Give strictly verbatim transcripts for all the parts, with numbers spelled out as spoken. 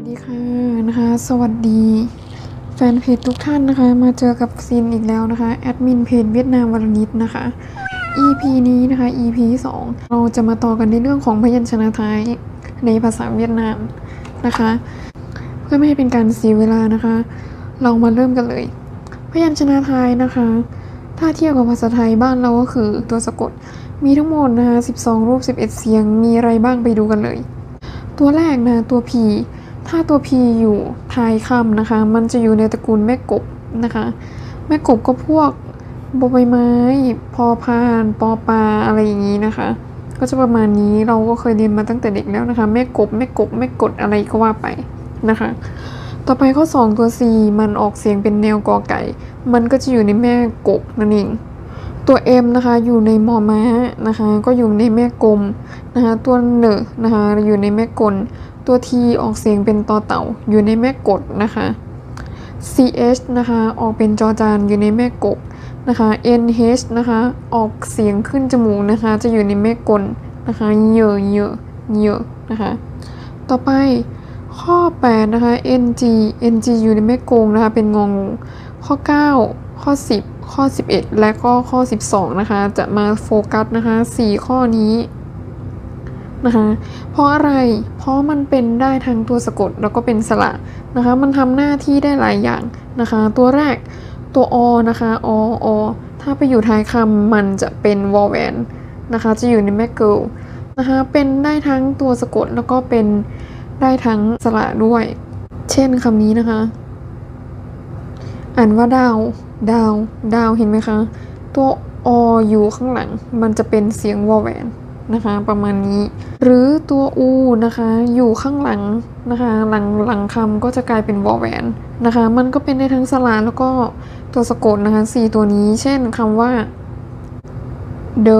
ดีค่ะนะคะสวัสดีแฟนเพจทุกท่านนะคะมาเจอกับซินอีกแล้วนะคะแอดมินเพจเวียดนามวรนิตนะคะ อี พี นี้นะคะ อี พี ที่สองเราจะมาต่อกันในเรื่องของพยัญชนะไทยในภาษาเวียดนามนะคะเพื่อไม่ให้เป็นการเสียเวลานะคะเรามาเริ่มกันเลยพยัญชนะไทยนะคะถ้าเทียบกับภาษาไทยบ้านเราก็คือตัวสะกดมีทั้งหมดนะคะสิบสองรูปสิบเอ็ดเสียงมีอะไรบ้างไปดูกันเลยตัวแรกนะตัว P ถ้าตัว P อยู่ท้ายคำนะคะมันจะอยู่ในตระกูลแม่กบนะคะแม่กบก็พวกบใบไม้พอพานปอปลาอะไรอย่างนี้นะคะก็จะประมาณนี้เราก็เคยเรียนมาตั้งแต่เด็กแล้วนะคะแม่กบแม่กบแม่กดอะไรก็ว่าไปนะคะต่อไปข้อสองตัว C มันออกเสียงเป็นแนวกอไก่มันก็จะอยู่ในแม่กบนั่นเองตัว M นะคะอยู่ในมอม้านะคะก็อยู่ในแม่กลมนะคะตัวเนนะคะอยู่ในแม่กลตัว T ออกเสียงเป็นตอเต่าอยู่ในแม่กดนะคะ ซี เอช นะคะออกเป็นจอจานอยู่ในแม่กบนะคะ เอ็น เอช นะคะออกเสียงขึ้นจมูกนะคะจะอยู่ในแม่กลนะคะเยอะเยอะเยอะนะคะต่อไปข้อแปดนะคะ เอ็น จี เอ็น จี อยู่ในแม่กงนะคะเป็นงองูข้อเก้าข้อสิบข้อสิบเอ็ดและก็ข้อสิบสองนะคะจะมาโฟกัสนะคะสี่ข้อนี้นะคะเพราะอะไรเพราะมันเป็นได้ทั้งตัวสะกดแล้วก็เป็นสระนะคะมันทำหน้าที่ได้หลายอย่างนะคะตัวแรกตัวอนะคะออถ้าไปอยู่ท้ายคำมันจะเป็นวอลแวนนะคะจะอยู่ในแม่เกิลนะคะเป็นได้ทั้งตัวสะกดแล้วก็เป็นได้ทั้งสระด้วยเช่นคำนี้นะคะอ่านว่าดาวดาวดาวเห็นไหมคะตัวออยู่ข้างหลังมันจะเป็นเสียงวอลแวนนะคะประมาณนี้หรือตัวอูนะคะอยู่ข้างหลังนะคะหลังหลังคำก็จะกลายเป็นวอลแวนนะคะมันก็เป็นได้ทั้งสระแล้วก็ตัวสะกดนะคะสี่ตัวนี้เช่นคำว่า do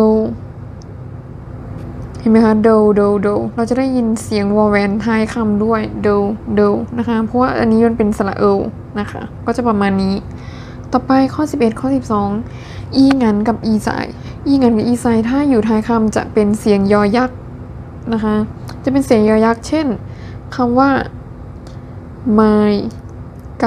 เห็นไหมคะ do do do เราจะได้ยินเสียงวอลแวนท้ายคำด้วย do do นะคะเพราะว่าอันนี้มันเป็นสระเอลนะคะก็จะประมาณนี้ต่อไปข้อสิบเอ็ดข้อสิบสองอีงันกับอีสายอีงันกับอีสายถ้าอยู่ท้ายคำจะเป็นเสียงยอยักษ์นะคะจะเป็นเสียงยอยักษ์เช่นคำว่า my กับ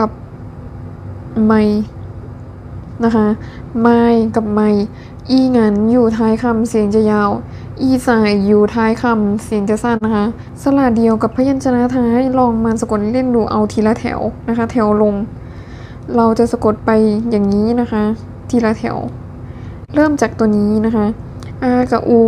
my นะคะ my กับ my อีงันอยู่ท้ายคำเสียงจะยาวอีสายอยู่ท้ายคำเสียงจะสั้นนะคะสระเดียวกับพยัญชนะท้ายลองมาสะกดเล่นดูเอาทีละแถวนะคะแถวลงเราจะสะกดไปอย่างนี้นะคะทีละแถวเริ่มจากตัวนี้นะคะ r กับ u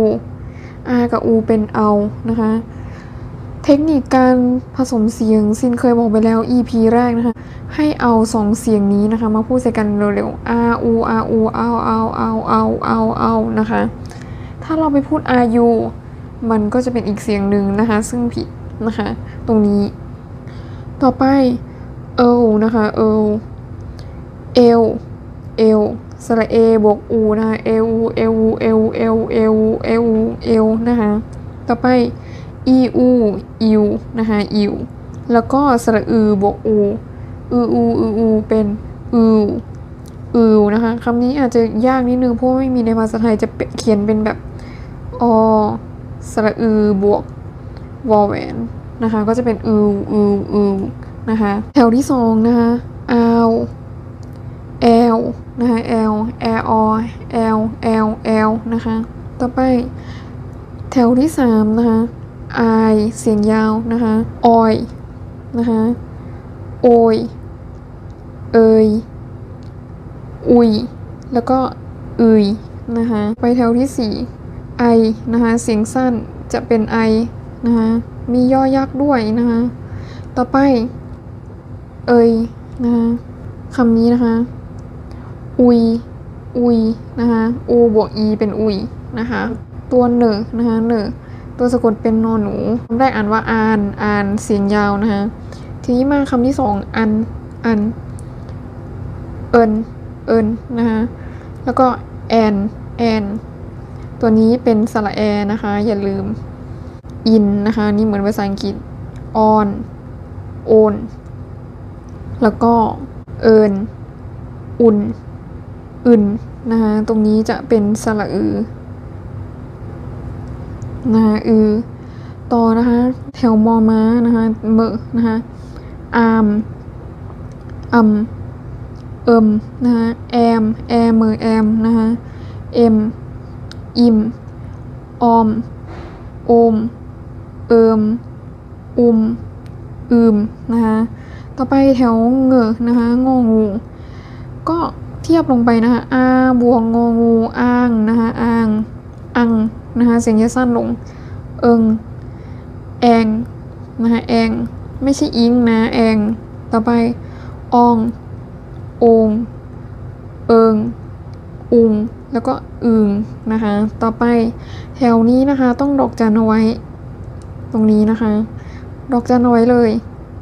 r กับ u เป็นเอานะคะเทคนิคการผสมเสียงซินเคยบอกไปแล้ว อี พี แรกนะคะให้เอาสองเสียงนี้นะคะมาพูดใส่กันเร็วๆ r u r u เอาเอาเอาเอาเอาเอานะคะถ้าเราไปพูด ru มันก็จะเป็นอีกเสียงหนึ่งนะคะซึ่งผิดนะคะตรงนี้ต่อไปเอลนะคะเอลเอลเอลสระเอบวกอูนะคะเอลเอลเอลเอลเอลเอลเอลนะคะต่อไปอีอูอิวนะคะอิวแล้วก็สระอือบวกอูอืออูอืออูเป็นอืออือนะคะคำนี้อาจจะยากนิดนึงเพราะไม่มีในภาษาไทยจะเขียนเป็นแบบอสระอือบวกวอลแวนนะคะก็จะเป็นอืออืออือนะคะแถวที่สองนะคะอาวแอลนะคะแอลแอลแอลแอลแอลนะคะต่อไปแถวที่สามนะคะไอเสียงยาวนะคะออยนะคะโอยเอยอุยแล้วก็อุยนะคะไปแถวที่สี่ไอนะคะเสียงสั้นจะเป็นไอนะคะมีย่อยักษ์ด้วยนะคะต่อไปเอยนะคะคำนี้นะคะอุยอุยนะคะอูบวกอีเป็นอุยนะคะตัวเนอนะคะเนอตัวสะกดเป็นนอหนูคำแรกอ่านว่าอานอานเสียงยาวนะคะทีนี้มาคำที่สองอันอันเอินเอินนะคะแล้วก็แอนแอนตัวนี้เป็นสระแอนะคะอย่าลืมอินนะคะนี่เหมือนภาษาอังกฤษออนโอนแล้วก็เอินอุ่นอึนนะคะตรงนี้จะเป็นสระอือนะคะอือต่อนะคะแถวมอม้านะคะเมอนะคะอามอัมเอิมนะคะแอมแอมเมอแอมนะคะเอ็มอิมออมโอมเอิมอุมอืมนะคะต่อไปแถวเงอนะคะงองูก็เทียบลงไปนะคะอาบวกงองูอ้างนะคะอ้างอังนะคะเสียงจะสั้นลงเอิงแองนะคะแองไม่ใช่อิงนะแองต่อไปอองโองเอิงอุงแล้วก็อึงนะคะต่อไปแถวนี้นะคะต้องดอกจันเอาไว้ตรงนี้นะคะดอกจันเอาไว้เลย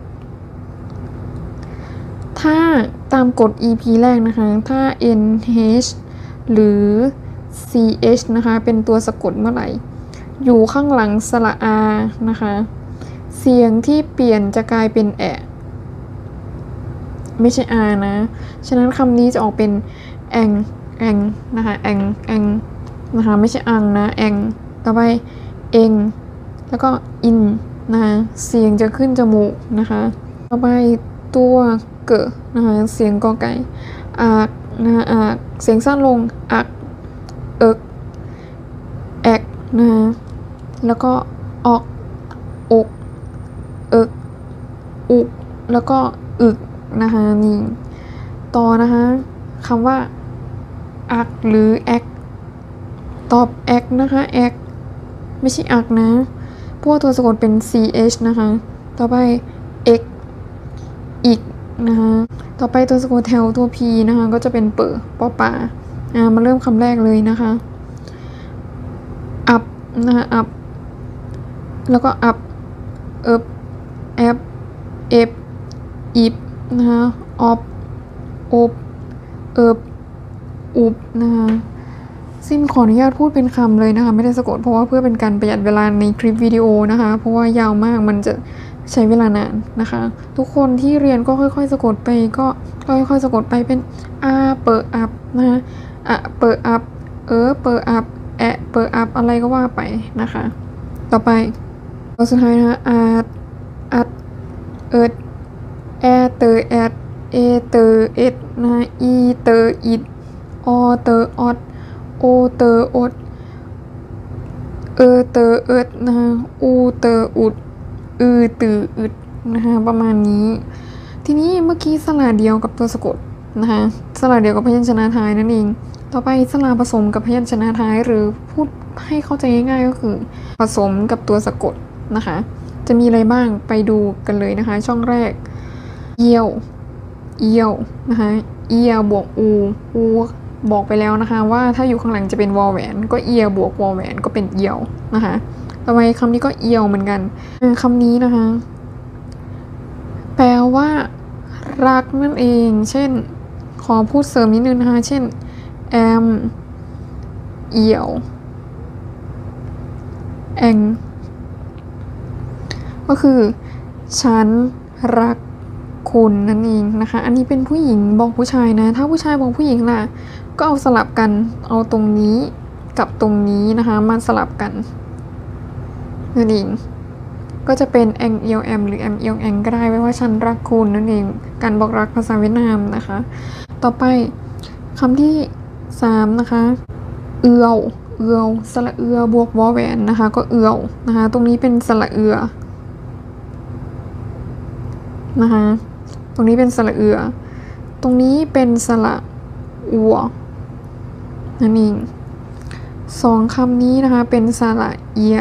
ถ้าตามกฎ อี พี แรกนะคะถ้า เอ็น เอช หรือ ซี เอช นะคะเป็นตัวสะกดเมื่อไหร่อยู่ข้างหลังสระอานะคะเสียงที่เปลี่ยนจะกลายเป็นแอะไม่ใช่อานะฉะนั้นคำนี้จะออกเป็นแองแองนะคะแองแองนะคะไม่ใช่อังนะแองต่อไปเองแล้วก็อินนะคะเสียงจะขึ้นจมูกนะคะต่อไปตัวเกะนะคะเสียงกอไก่อากนะคะอากเสียงสั้นลงอักเอิกแอกนะคะแล้วก็ออกอกเอิกอุกแล้วก็อึกนะคะนี่ต่อนะคะคำว่าอักหรือแอกตอบแอกนะคะแอกไม่ใช่อักนะพวกตัวสะกดเป็น ซี เอช นะคะต่อไปเอกอีกนะคะต่อไปตัวสะกดแถวตัว P นะคะก็จะเป็นเปอปอปาอ่ามาเริ่มคำแรกเลยนะคะอับนะคะอับแล้วก็อับเอบแอบเอบอีบนะคะออบอบเอิบอุบนะคะซิมขออนุญาตพูดเป็นคำเลยนะคะไม่ได้สะกดเพราะว่าเพื่อเป็นการประหยัดเวลาในคลิปวิดีโอนะคะเพราะว่ายาวมากมันจะใช้เวลานานนะคะทุกคนที่เรียนก็ค่อยๆสะกดไปก็ค่อยๆสะกดไปเป็นอาเปออับนะคะอะเปออับเออเปออับแอะเปออับอะไรก็ว่าไปนะคะต่อไปตัวสุดท้ายนะคะอาดอัดเอิดแอเตอแอดเอเตอเอ็ดนะคะอีเตออิดออเตอออดโอเตออดเออเตอเอิดนะคะอูเตออุดอือตืออึดนะคะประมาณนี้ทีนี้เมื่อกี้สระเดียวกับตัวสะกดนะคะสระเดียวกับพยัญชนะท้ายนั่นเองต่อไปสระผสมกับพยัญชนะท้ายหรือพูดให้เข้าใจง่ายๆก็คือผสมกับตัวสะกดนะคะจะมีอะไรบ้างไปดูกันเลยนะคะช่องแรกเอียวเอียวนะคะเอียบวกอูอูบอกไปแล้วนะคะว่าถ้าอยู่ข้างหลังจะเป็นวอลแหวนก็เอียบวกวอลแหวนก็เป็นเอียวนะคะต่อไปคำนี้ก็เอียวเหมือนกันคำนี้นะคะแปลว่ารักนั่นเองเช่นขอพูดเสริมนิดนึงนะคะเช่นแอมเอียวแองก็คือฉันรักคุณนั่นเองนะคะอันนี้เป็นผู้หญิงบอกผู้ชายนะถ้าผู้ชายบอกผู้หญิงล่ะก็เอาสลับกันเอาตรงนี้กับตรงนี้นะคะมาสลับกันนั่นเองก็จะเป็นแองเอียวแอมหรือแอมเอียวแองก็ได้ไว้ว่าฉันรักคุณนั่นเองการบอกรักภาษาเวียดนามนะคะต่อไปคำที่สามนะคะเอือเอือสระเอือบวกวอแหวนนะคะก็เอือนะคะตรงนี้เป็นสระเอือนะคะตรงนี้เป็นสระเอือตรงนี้เป็นสระอัวนั่นเองสองคำนี้นะคะเป็นสระเอีย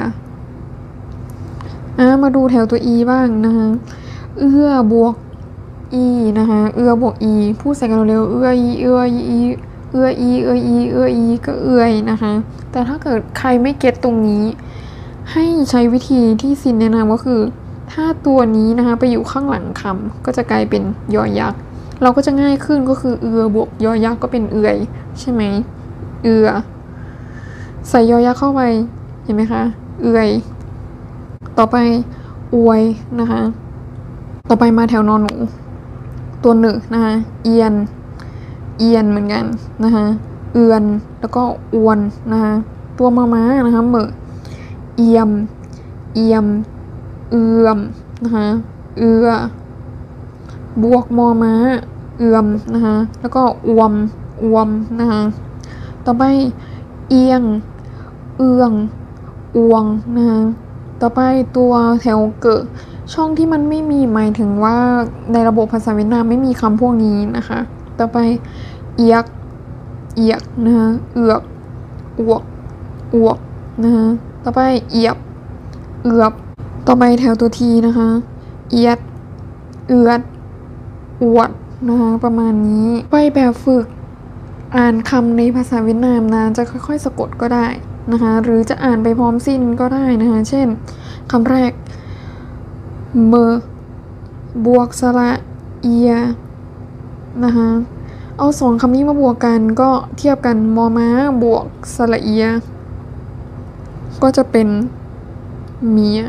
อ่ะมาดูแถวตัว e บ้างนะคะเอื้อบวก e นะคะเอื้อบวก e พูดใส่กันเร็วเอื้อ e เอื้อ e เอื้อ e เอื้อ e เอื้อ e ก็เอื้อยนะคะแต่ถ้าเกิดใครไม่เก็ตตรงนี้ให้ใช้วิธีที่ซินแนะนำก็คือถ้าตัวนี้นะคะไปอยู่ข้างหลังคำก็จะกลายเป็นยอยักษ์เราก็จะง่ายขึ้นก็คือเอือบวกยอยักษ์ก็เป็นเอื่อยใช่ไหมเอือใส่ยอยักษ์เข้าไปเห็นไหมคะเอื่อยต่อไปอวยนะคะต่อไปมาแถวนอนหนูตัวหนึ่งนะคะเอียนเอียนเหมือนกันนะคะเอือนแล้วก็อวนนะคะตัวมาม้านะคะเหมอเอียมเอียมเอือมนะคะเอือบวกมอม้าเอือมนะคะแล้วก็อวมอวมนะคะต่อไปเอียงเอืองอวงนะคะต่อไปตัวแถวเกิดช่องที่มันไม่มีหมายถึงว่าในระบบภาษาเวียดนามไม่มีคำพวกนี้นะคะต่อไปเอียกเอียกนะคะเอือกอวกอวกนะคะต่อไปเอียบเอือบต่อไปแถวตัวทีนะคะเอียดเอือดอวดนะคะประมาณนี้ไปแบบฝึกอ่านคำในภาษาเวียดนามนะจะค่อยๆสะกดก็ได้นะคะหรือจะอ่านไปพร้อมสิ้นก็ได้นะคะเช่นคำแรกเมอบวกสระเอียนะคะเอาสองคำนี้มาบวกกันก็เทียบกันมอม้าบวกสระเอียก็จะเป็นเมีย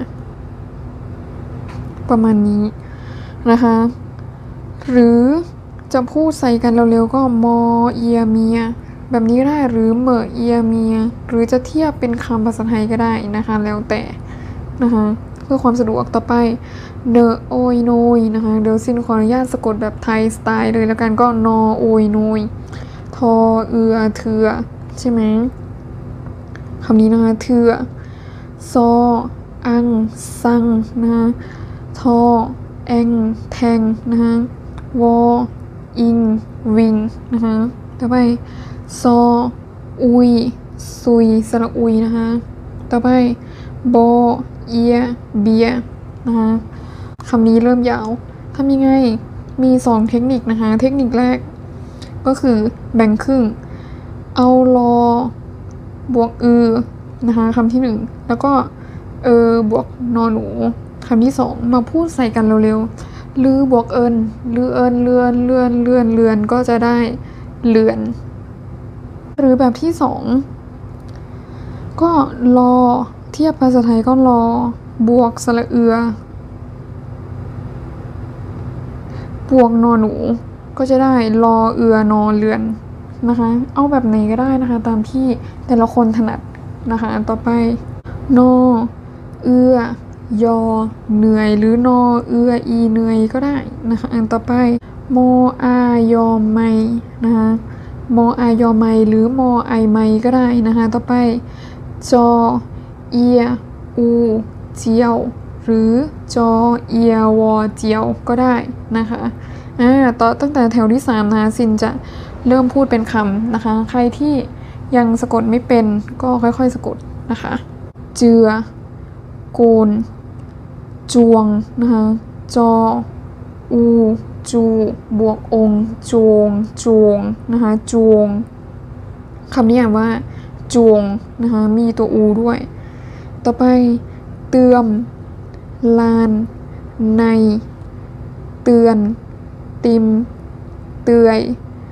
ประมาณนี้นะคะหรือจะพูดใส่กันเร็วๆก็มอเอียเมียแบบนี้ได้หรือเหมอเอียเมียหรือจะเทียบเป็นคำภาษาไทยก็ได้นะคะแล้วแต่นะคะเพื่อความสะดวกต่อไปเนอโอยโนยนะคะเดี๋ยวซินขออนุญาตสะกดแบบไทยสไตล์เลยแล้วกันก็นอโอยโนยทอเอือเถือใช่ไหมคำนี้นะคะเถือซออังซังนะคะทอแองแทงนะคะวออิงวิงนะคะต่อไปซออุยซุยสระอุยนะคะต่อไปบอเอียเบียนะคะคำนี้เริ่มยาวทำยังไงมีสองเทคนิคนะคะเทคนิคแรกก็คือแบ่งครึ่งเอารอบวกอือนะคะคำที่หนึ่งแล้วก็เออบวกนอหนูคำที่สองมาพูดใส่กันเร็วๆลือบวกเอิญลือเอิญเลือนเลือนเลือนเลือนก็จะได้เลือนหรือแบบที่สองก็รอเทียบภาษาไทยก็รอบวกสระเอือบวกนอหนูก็จะได้รอเอือนอเลือนนะคะเอาแบบไหนก็ได้นะคะตามที่แต่ละคนถนัดนะคะต่อไปนอเอือยอเหนื่อยหรือนอเอืออีเหนื่อยก็ได้นะคะอันต่อไปมออายอไม่นะคะมออายอไม่หรือมอไอไม่ก็ได้นะคะต่อไปจอเอียอูเจียวหรือจอเอียวอเจียวก็ได้นะคะอ่าต่อตั้งแต่แถวที่สามนะคะซินจะเริ่มพูดเป็นคำนะคะใครที่ยังสะกดไม่เป็นก็ค่อยๆสะกดนะคะเจือโกนจวงนะคะจออูจูบวกองจวงจวงนะคะจวงคำนี้อ่านว่าจวงนะคะมีตัวอูด้วยต่อไปเตือมลานในเตือนติมเตือย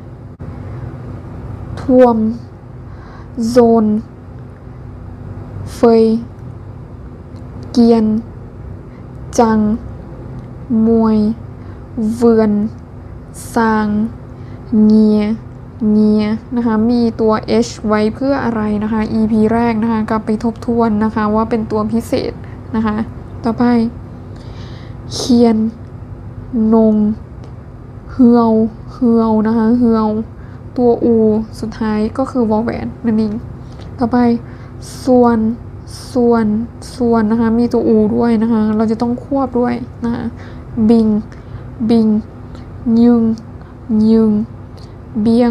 ท่วมโซนเฟยเกียนจังมวยเวือนซางเงียเงียนะคะมีตัว h ไว้เพื่ออะไรนะคะ อี พี แรกนะคะกลับไปทบทวนนะคะว่าเป็นตัวพิเศษนะคะต่อไปเคียนนงเฮืยวเฮืยวนะคะเฮืยวตัวอูสุดท้ายก็คือวอลแหวนนั่นเองต่อไปส่วนส่วนส่วนนะคะมีตัวอูด้วยนะคะเราจะต้องควบด้วยนะคะบิงบิงยึงยึงเบียง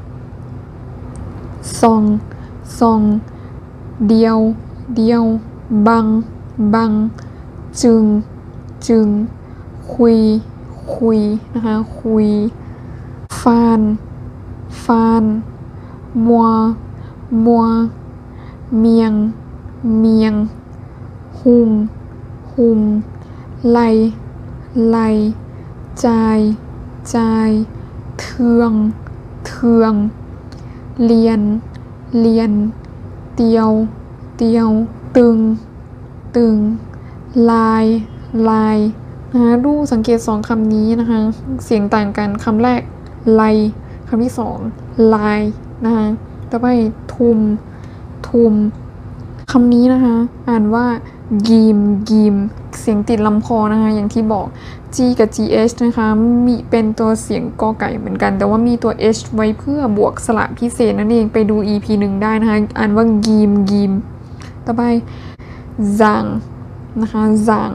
ซองซองเดียวเดียวบังบังจึงจึงคุยคุยนะคะคุยฟานฟานมัวมัวเมียงเมียงหุงหุงไลไลจายจายเทืองเทืองเลียนเลียนเตียวเตียวตึงตึงลายลายนะคะดูสังเกตสองคำนี้นะคะเสียงต่างกันคำแรกไลคำที่สองลายนะคะต่อไปทุมทุมคำนี้นะคะอ่านว่ากีมกีมเสียงติดลำคอนะคะอย่างที่บอก G กับ จี เอช นะคะมีเป็นตัวเสียงกอไก่เหมือนกันแต่ว่ามีตัว H ไว้เพื่อบวกสระพิเศษนั่นเองไปดู อี พี หนึ่งได้นะคะอ่านว่ากีมกีมต่อไปจางนะคะจาง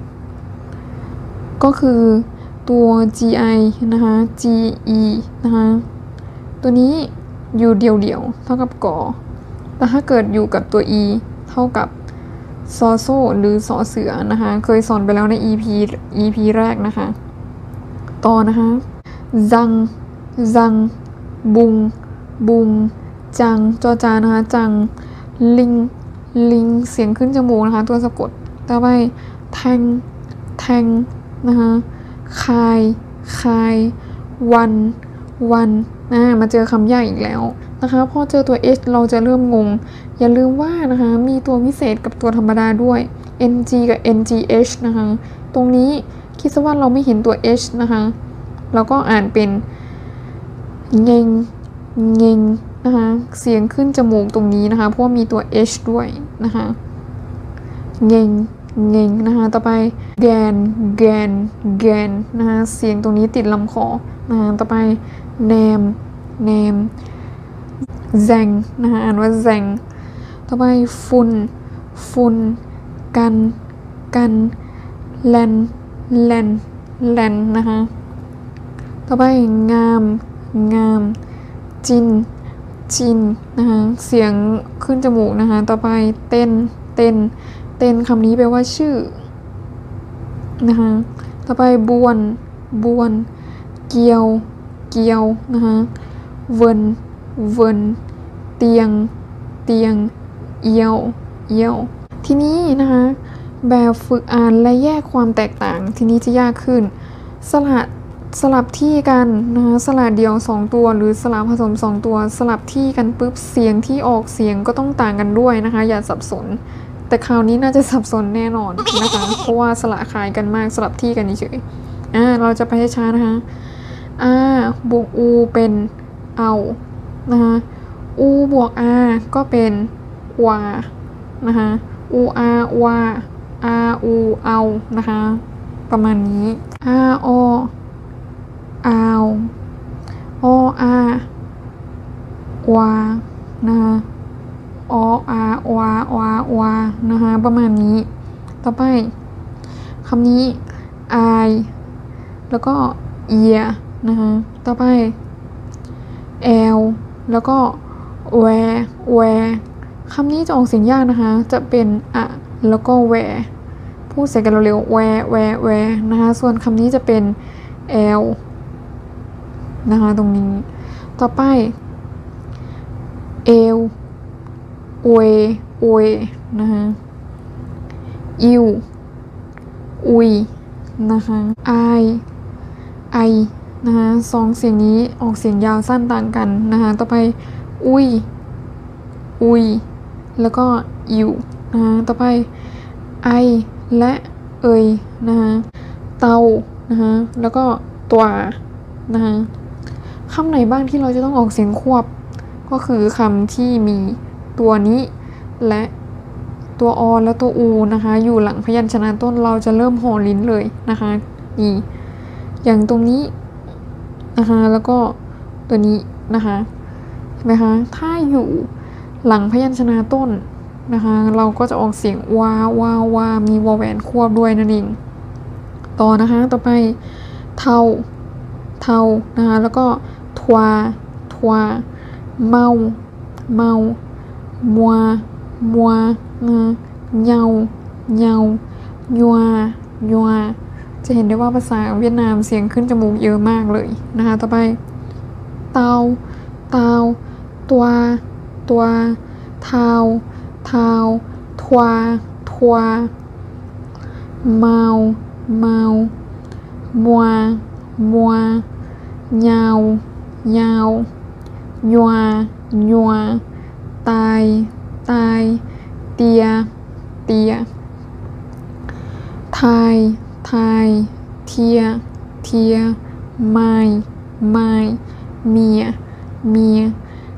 ก็คือตัว จี ไอ นะคะ จี อี นะคะตัวนี้อยู่เดี่ยวๆเท่ากับกอแต่ถ้าเกิดอยู่กับตัว E เท่ากับซอโซหรือสอเสือนะคะเคยสอนไปแล้วใน อี พี อี พี แรกนะคะต่อนะคะจังจังบุงบุงจังจอจานะคะจังลิงลิงเสียงขึ้นจมูกนะคะตัวสะกดต่อไปแทงแทงนะคะคายคายวันวันนะมาเจอคำยากอีกแล้วนะคะพอเจอตัว H เราจะเริ่มงงอย่าลืมว่านะคะมีตัวพิเศษกับตัวธรรมดาด้วย เอ็น จี กับ เอ็น จี เอช นะคะตรงนี้คิดซะว่าเราไม่เห็นตัว H นะคะเราก็อ่านเป็นเงงเงงนะคะเสียงขึ้นจมูกตรงนี้นะคะเพราะว่ามีตัว H ด้วยนะคะเงงเงงนะคะต่อไปแกนแกนแกนนะคะเสียงตรงนี้ติดลำคอนะคะต่อไปแนมแนมแซงนะคะอ่านว่าแซงต่อไปฟุนฟุนกันกันแลนแลนแลนนะคะต่อไปงามงามจินจินนะคะเสียงขึ้นจมูกนะคะต่อไปเต้นเต้นเต้นคำนี้แปลว่าชื่อนะคะต่อไปบวนบวนเกียวเกียวนะคะเวินเวินเตียงเตียงเอียวเอียวทีนี้นะคะแบบฝึกอ่านและแยกความแตกต่างทีนี้จะยากขึ้นสระสลับที่กันนะคะสระเดียวสองตัวหรือสระผสมสองตัวสลับที่กันปุ๊บเสียงที่ออกเสียงก็ต้องต่างกันด้วยนะคะอย่าสับสนแต่คราวนี้น่าจะสับสนแน่นอนนะคะเพราะว่าสระคล้ายกันมากสลับที่กันเฉยๆอ่าเราจะไปช้าๆนะคะอาบวกอูเป็นเอานะคะอูบวกอาก็เป็นวานะคะอูอาวาอาอูเอานะคะประมาณนี้อาออาวออาวานะคะออาวาวาวานะคะประมาณนี้ต่อไปคำนี้อายแล้วก็เอียนะคะต่อไปแอลแล้วก็แวแวคำนี้จะออกเสียงยากนะคะจะเป็นอะแล้วก็แวพูดใส่กันเร็วๆแวแวแวนะคะส่วนคำนี้จะเป็นแอลนะคะตรงนี้ต่อไปเอลเวเวนะคะอิวอุยนะคะไอไอนะคะสองเสียงนี้ออกเสียงยาวสั้นต่างกันนะคะต่อไปอุยอุยแล้วก็อิวนะคะต่อไปไอและเอยนะคะเตานะคะแล้วก็ตัวนะคะคำไหนบ้างที่เราจะต้องออกเสียงควบก็คือคำที่มีตัวนี้และตัวอและตัวอูนะคะอยู่หลังพยัญชนะต้นเราจะเริ่มห่อลิ้นเลยนะคะนี่อย่างตรงนี้นะคะแล้วก็ตัวนี้นะคะเห็นไหมคะถ้าอยู่หลังพยัญชนะต้นนะคะเราก็จะออกเสียงวาวาวามีวอแหวนควบด้วยนั่นเองต่อนะคะต่อไปเทาเทานะคะแล้วก็ทวาทวาเมาเมามัวมัวนะเยาเยายัวยัวจะเห็นได้ว่าภาษาเวียดนามเสียงขึ้นจมูกเยอะมากเลยนะคะต่อไปเตาเตาตัวตัวเทาเทาทวาทวาเมาเมามัวมัวเยาเยายัวยัวตายตายเตียเตียทายทายเทียเทียไม้ไม้เมียเมีย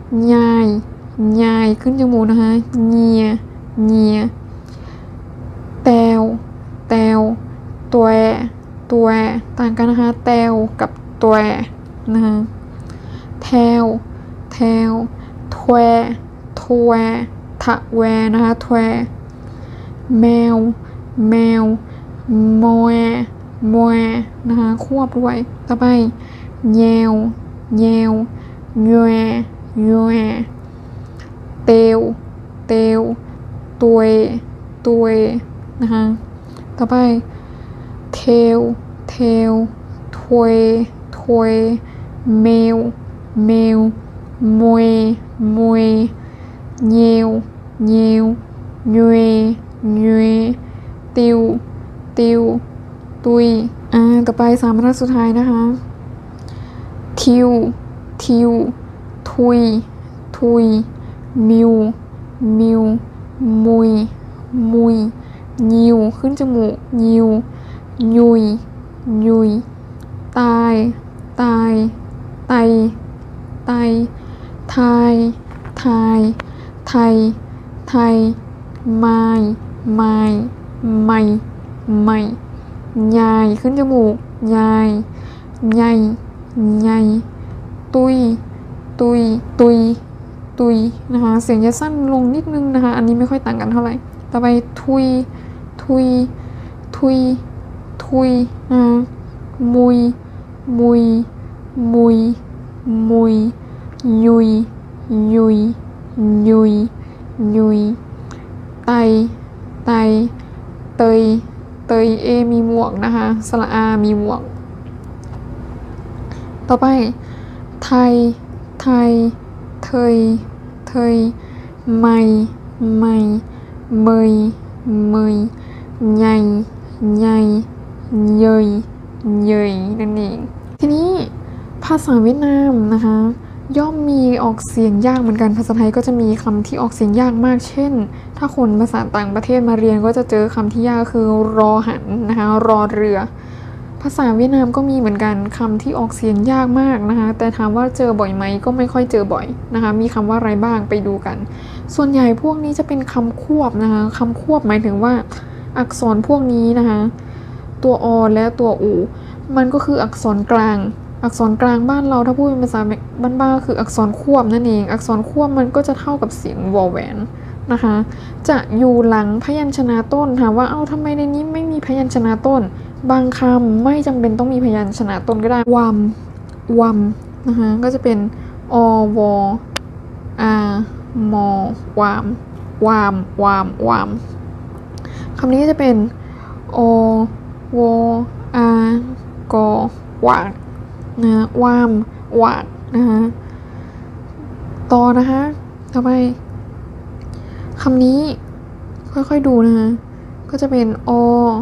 ยายยายขึ้นจมูกนะคะเงียเงียตัวตัวต่างกันนะคะแตวกับตัวนะคะแทวแทวทวทวทะแวนะคะทวแมวแมวโมแโมนะคะควบด้วยต่อไปแยวแยวแยวแยวเตวเตวตัวตัวนะคะต่อไปเทวเทวทวยทวยแมวแมวมวยมวยเยวเยวเยวเยวติวติวตุยอ่าต่อไปสามบรรทัดสุดท้ายนะคะทิวทิวทุยทุยมิวมิวมุยมุยยิวขึ้นจมูกยิวยุยยุยตายตายไตไตทายทายไทยไทยไม้ไม้ไม่ไม่ยายขึ้นจมูกยายใหญ่ใหญ่ตุยตุยตุยตุยนะคะเสียงจะสั้นลงนิดนึงนะคะอันนี้ไม่ค่อยต่างกันเท่าไหร่ต่อไปทุยทุยทุยทุยนะคะมุยมุยมุยมุยยุยยุยยุยยุยไตไตเตยเตยเอมีหมวกนะคะสระอามีหมวกต่อไปไทยไทยเทยเทยไม่ไม่เมยเมยใหญ่ใหญ่เยยเยยนั่นเองทีนี้ภาษาเวียดนามนะคะย่อมมีออกเสียงยากเหมือนกันภาษาไทยก็จะมีคำที่ออกเสียงยากมากเช่นถ้าคนภาษาต่างประเทศมาเรียนก็จะเจอคำที่ยากคือรอหันนะคะรอเรือภาษาเวียดนามก็มีเหมือนกันคำที่ออกเสียงยากมากนะคะแต่ถามว่าเจอบ่อยไหมก็ไม่ค่อยเจอบ่อยนะคะมีคำว่าอะไรบ้างไปดูกันส่วนใหญ่พวกนี้จะเป็นคำควบนะคะคำควบหมายถึงว่าอักษรพวกนี้นะคะตัวอและตัวอูมันก็คืออักษรกลางอักษรกลางบ้านเราถ้าพูดเป็นภาษาบ้านๆคืออักษรควบนั่นเองอักษรควบมันก็จะเท่ากับเสียงวอแหวนนะคะจะอยู่หลังพยัญชนะต้นถามว่าเอ้าทำไมในนี้ไม่มีพยัญชนะต้นบางคำไม่จำเป็นต้องมีพยัญชนะต้นก็ได้วัมวัมนะคะก็จะเป็นอวอามอวามวามวามวามคำนี้ก็จะเป็นอวอากอวากนะวามวากนะคะต่อนะคะต่อไปคำนี้ค่อยๆดูนะคะก็จะเป็นอ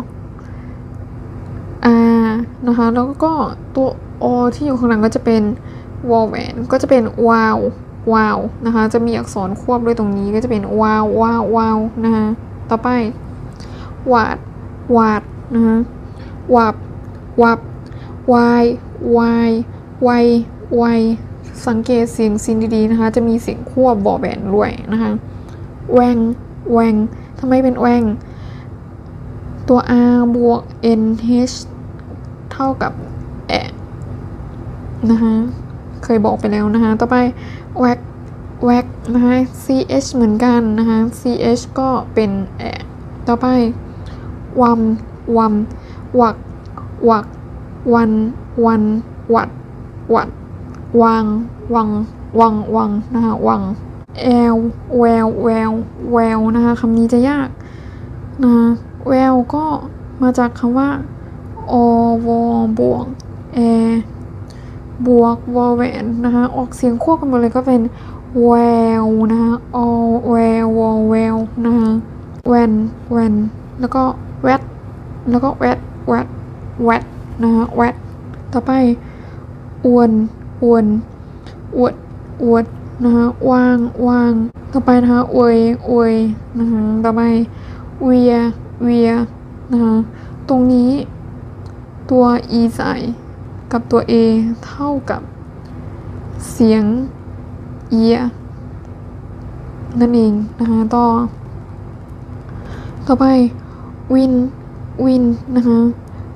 อานะคะแล้วก็ตัวอที่อยู่ข้างหลังก็จะเป็นวอลแหวนก็จะเป็นวาววาวนะคะจะมีอักษรควบด้วยตรงนี้ก็จะเป็นวาววาววาวนะคะต่อไปวาดวาดนะคะวับวับวายวายวายวายสังเกตเสียงซินดีๆนะคะจะมีเสียงควบวอลแหวนด้วยนะคะแวงแวงทำไมเป็นแวงตัว r บวก nh เท่ากับแอนะคะเคยบอกไปแล้วนะคะต่อไปแวกแวกนะคะ ch เหมือนกันนะคะ ch ก็เป็นแอต่อไปวัมวัมวักวักวันวันวัดวัดวังวังวังวังนะคะวังแอลแววแววแววนะคะคำนี้จะยากนะคะแววก็มาจากคำว่าอวบวกแอบวกวอแหวนนะคะออกเสียงควบกันหมดเลยก็เป็นแววนะคะอแวววอแววนะคะแวนแวนแล้วก็แวดแล้วก็แวดแวดแวดนะคะแวดต่อไปอวนอวนอวดอวดนะคะวางวางต่อไปนะคะอวยอวยนะคะต่อไปเวียเวียนะคะตรงนี้ตัว e ใส่กับตัว a เท่ากับเสียงเอียนั่นเองนะคะต่อต่อไปวินวินนะคะ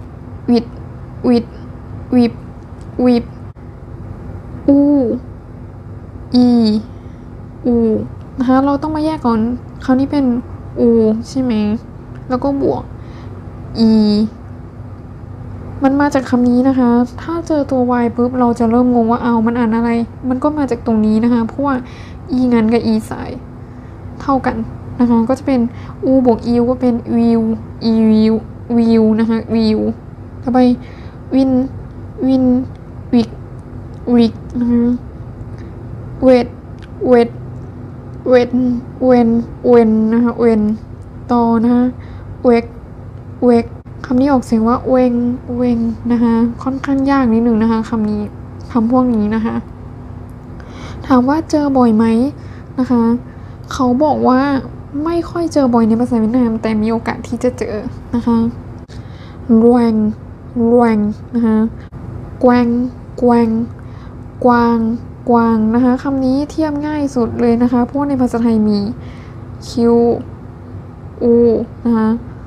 วิดวิดวิบวิบอูอีอูนะคะเราต้องมาแยกก่อนคราวนี้เป็นอูใช่ไหมแล้วก็บวกอีมันมาจากคำนี้นะคะถ้าเจอตัว y ปุ๊บเราจะเริ่มงงว่าเอามันอ่านอะไรมันก็มาจากตรงนี้นะคะเพราะว่า e งั้นกับ e สายเท่ากันนะคะก็จะเป็น u บวก e ก็เป็น view e view view นะคะ view ต่อไป win win wick wick นะคะ wet wet wet wen wen นะคะ wen ต่อนะคะ wake wake คำนี้ออกเสียงว่าเวงเวงนะคะค่อนข้างยากนิดนึงนะคะคำนี้คำพวกนี้นะคะถามว่าเจอบ่อยไหมนะคะเขาบอกว่าไม่ค่อยเจอบ่อยในภาษาเวียดนามแต่มีโอกาสที่จะเจอนะคะรวงรวงนะคะกวางกวางกวางกวางนะคะคำนี้เทียบง่ายสุดเลยนะคะเพราะในภาษาไทยมีคิวอูนะคะ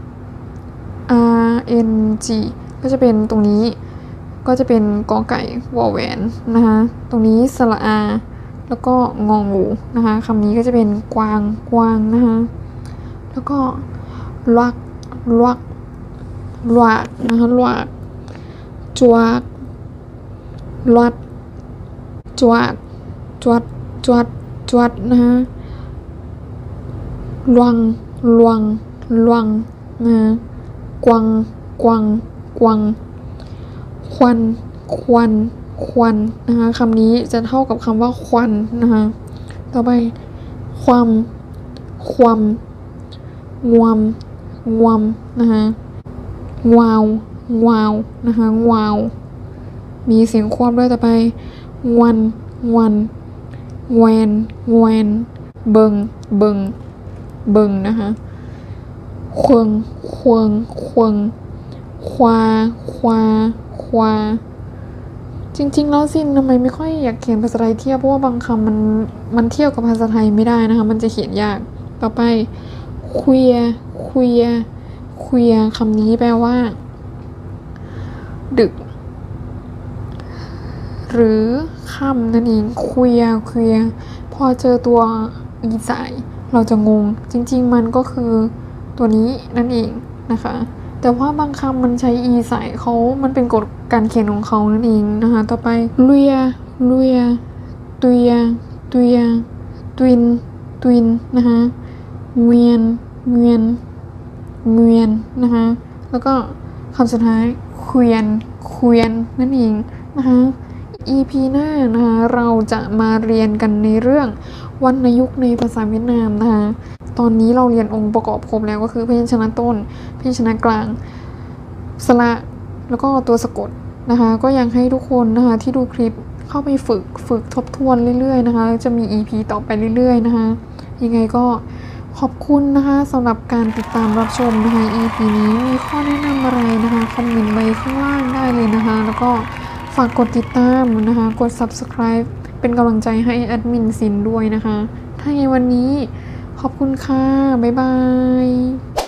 R N G ก็จะเป็นตรงนี้ก็จะเป็นกอไก่วอแหวนนะคะตรงนี้สระอาแล้วก็งองูนะคะคำนี้ก็จะเป็นกวางกวางนะคะแล้วก็ลวักลวักลวกนะคะลวกจวกลวัดจวดจวดจวดจวดนะคะลวงลวงลวงนะคะกวังกวังกวังควันควันควันนะคะคำนี้จะเท่ากับคำว่าควันนะคะต่อไปความความงวมงวมนะคะงวาวงวาวนะคะงวาวมีเสียงควบด้วยต่อไปงวันงวันแวนแวนเบิงเบิงเบิงนะคะควงควงควงควาควาควาจริงๆแล้วซินทำไมไม่ค่อยอยากเขียนภาษาไทยเทียบเพราะว่าบางคำมันมันเทียบกับภาษาไทยไม่ได้นะคะมันจะเขียนยากต่อไปคุยคุยคุยคำนี้แปลว่าดึกหรือค่ำนั่นเองคุยคุยพอเจอตัวอีสายเราจะงงจริงๆมันก็คือตัวนี้นั่นเองนะคะแต่ว่าบางคำมันใช้อีใส่เขามันเป็นกฎการเขียนของเขานั่นเองนะคะต่อไปลุยลุยตุยตุยตุนตุนนะคะเวียนเวียนเวียนนะคะแล้วก็คำสุดท้ายเควียนเควียนนั่นเองนะคะ อี พี หน้านะคะเราจะมาเรียนกันในเรื่องวรรณยุกต์ในภาษาเวียดนามนะคะตอนนี้เราเรียนองค์ประกอบครบแล้วก็คือพยัญชนะต้นพยัญชนะกลางสระแล้วก็ตัวสะกดนะคะก็ยังให้ทุกคนนะคะที่ดูคลิปเข้าไปฝึกฝึกทบทวนเรื่อยๆนะคะจะมี อี พี ต่อไปเรื่อยๆนะคะยังไงก็ขอบคุณนะคะสำหรับการติดตามรับชมนะคะ อี พี นี้มีข้อแนะนำอะไรนะคะคอมเมนต์ไว้ข้างล่างได้เลยนะคะแล้วก็ฝากกดติดตามนะคะกด ซับสไครบ์ เป็นกำลังใจให้แอดมินซินด้วยนะคะถ้าในวันนี้ขอบคุณค่ะบ๊ายบาย